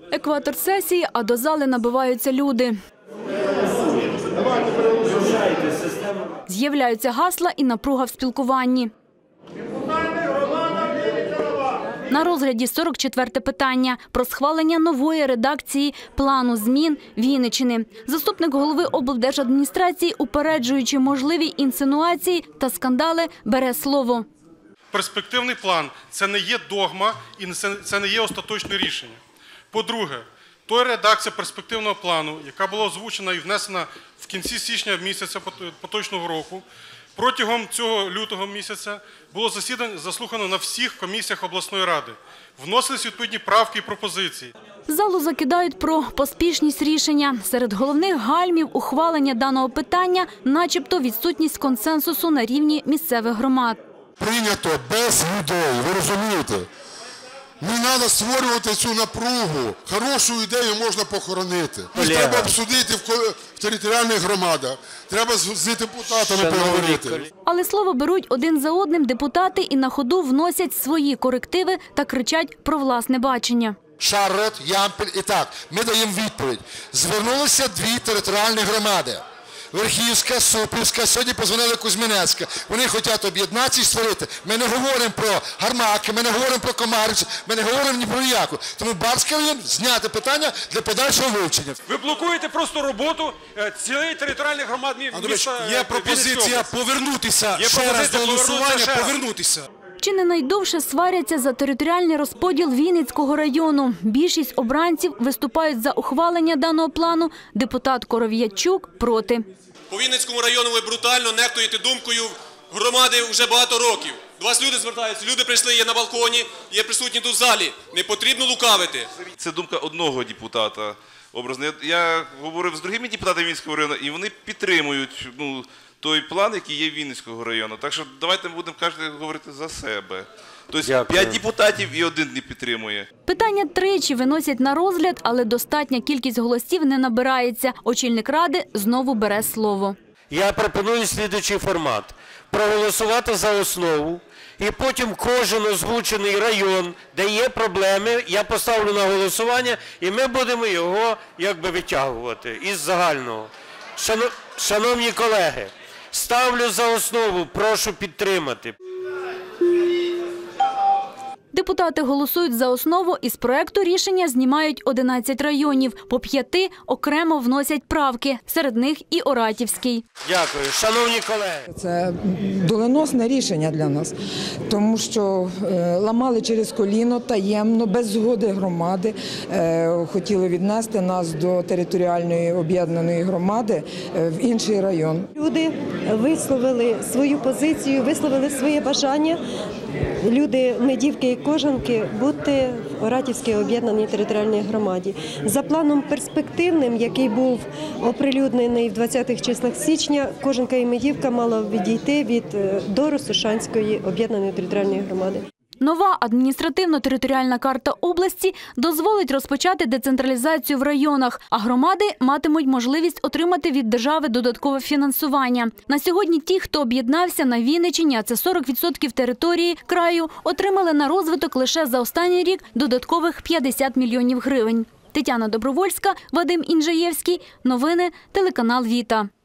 Екватор сесії, а до зали набиваються люди. З'являються гасла і напруга в спілкуванні. На розгляді 44-те питання про схвалення нової редакції плану змін Вінниччини. Заступник голови облдержадміністрації, упереджуючи можливі інсинуації та скандали, бере слово. Перспективний план – це не є догма і це не є остаточне рішення. По-друге, той редакція перспективного плану, яка була озвучена і внесена в кінці січня місяця поточного року, протягом цього лютого місяця було заслухано на всіх комісіях обласної ради. Вносились відповідні правки і пропозиції. Залу закидають про поспішність рішення. Серед головних гальмів ухвалення даного питання – начебто відсутність консенсусу на рівні місцевих громад. Прийнято без людей, ви розумієте? Не треба створювати цю напругу. Хорошу ідею можна похоронити. Треба обсудити в територіальних громадах. Треба з депутатами поговорити. Але слово беруть один за одним депутати і на ходу вносять свої корективи та кричать про власне бачення. Шарот, Ямпіль. І так, ми даємо відповідь. Звернулися дві територіальні громади. Верхівська, Супівська, сьогодні позвонили Кузьминецька. Вони хочуть об'єднатися і створити. Ми не говоримо про Гармаки, ми не говоримо про Комарівці, ми не говоримо ні про яку. Тому Барський район зняти питання для подальшого вивчення. Ви блокуєте просто роботу цілої територіальної громади міста. Є пропозиція повернутися ще раз до голосування, повернутися. Чи не найдовше сваряться за територіальний розподіл Вінницького району? Більшість обранців виступають за ухвалення даного плану, депутат Коров'ячук – проти. По Вінницькому району ви брутально нехтуєте думкою громади вже багато років. До вас люди звертаються, люди прийшли, є на балконі, є присутні тут в залі. Не потрібно лукавити. Це думка одного депутата. Образно. Я говорив з другими депутатами Вінницького району, і вони підтримують той план, який є Вінницького району. Так що давайте будемо кожен говорити за себе. Тобто 5 депутатів і один не підтримує. Питання тричі виносять на розгляд, але достатня кількість голосів не набирається. Очільник ради знову бере слово. Я пропоную слідуючий формат. Проголосувати за основу. І потім кожен озвучений район, де є проблеми, я поставлю на голосування, і ми будемо його витягувати із загального. Шановні колеги, ставлю за основу, прошу підтримати. Депутати голосують за основу, із проекту рішення знімають 11 районів. По 5 окремо вносять правки, серед них і Оратівський. Дякую. Шановні колеги. Це доленосне рішення для нас, тому що ламали через коліно, таємно, без згоди громади. Хотіли віднести нас до територіальної об'єднаної громади в інший район. Люди висловили свою позицію, висловили своє бажання. Люди, медівки і кожанки, бути в Оратівській об'єднаній територіальній громаді. За планом перспективним, який був оприлюднений в 20-х числах січня, кожанка і медівка мала відійти до Росошанської об'єднаної територіальної громади. Нова адміністративно-територіальна карта області дозволить розпочати децентралізацію в районах, а громади матимуть можливість отримати від держави додаткове фінансування. На сьогодні ті, хто об'єднався на Вінниччині, а це 40% території краю, отримали на розвиток лише за останній рік додаткових 50 мільйонів гривень. Тетяна Добровольська, Вадим Інжаєвський. Новини, телеканал «Віта».